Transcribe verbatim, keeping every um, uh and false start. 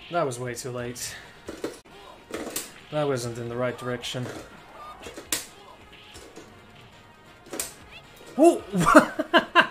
That was way too late. That wasn't in the right direction. Whoa!